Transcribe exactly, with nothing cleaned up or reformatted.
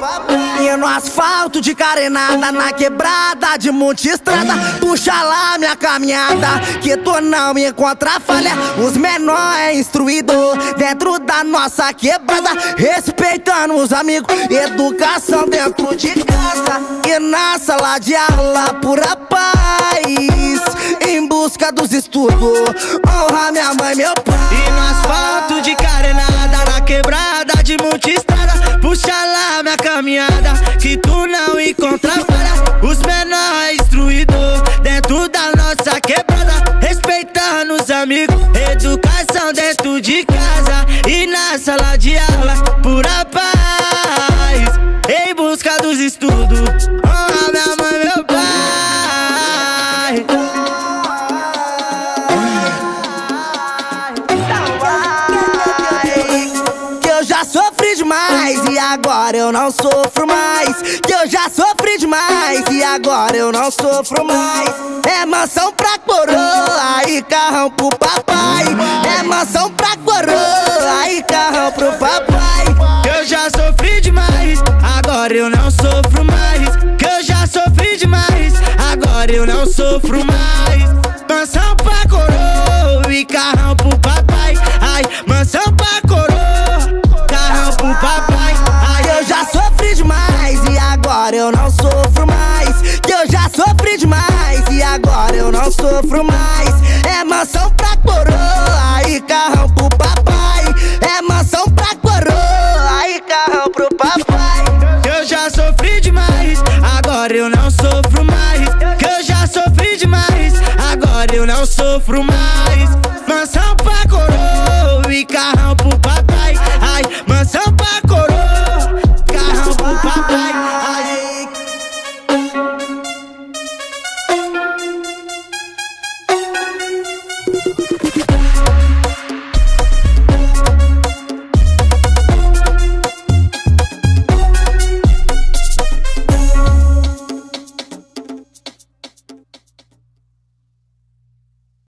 E no asfalto de carenada, na quebrada de multistrada, puxa lá minha caminhada, que tu não encontra falha. Os menores é instruído dentro da nossa quebrada, respeitando os amigos, educação dentro de casa. E na sala de aula, pura paz, em busca dos estudos, honra minha mãe e meu pai. E no asfalto de carenada, na quebrada de multistrada, puxa lá minha caminhada, que tu não encontra falha. Os menores instruídos dentro da nossa quebrada, respeitando os amigos, educação dentro de casa. E na sala de aula, pura paz, em busca dos estudos, honra minha mãe e meu pai. Sofri demais e agora eu não sofro mais. Que eu já sofri demais e agora eu não sofro mais. É mansão pra coroa e carrão pro papai. É mansão pra coroa e carrão pro papai. Que eu já sofri demais, agora eu não sofro mais. Que eu já sofri demais, agora eu não sofro mais. Mansão pra coroa e carrão pro papai. Ai, mansão pra coroa, pro papai. Ai, eu já sofri demais e agora eu não sofro mais. Que eu já sofri demais e agora eu não sofro mais. É mansão pra coroa e carrão pro papai. É mansão pra coroa e carrão pro papai. Que eu já sofri demais, agora eu não sofro mais. Que eu já sofri demais, agora eu não sofro mais. Mansão pra coroa e carrão pro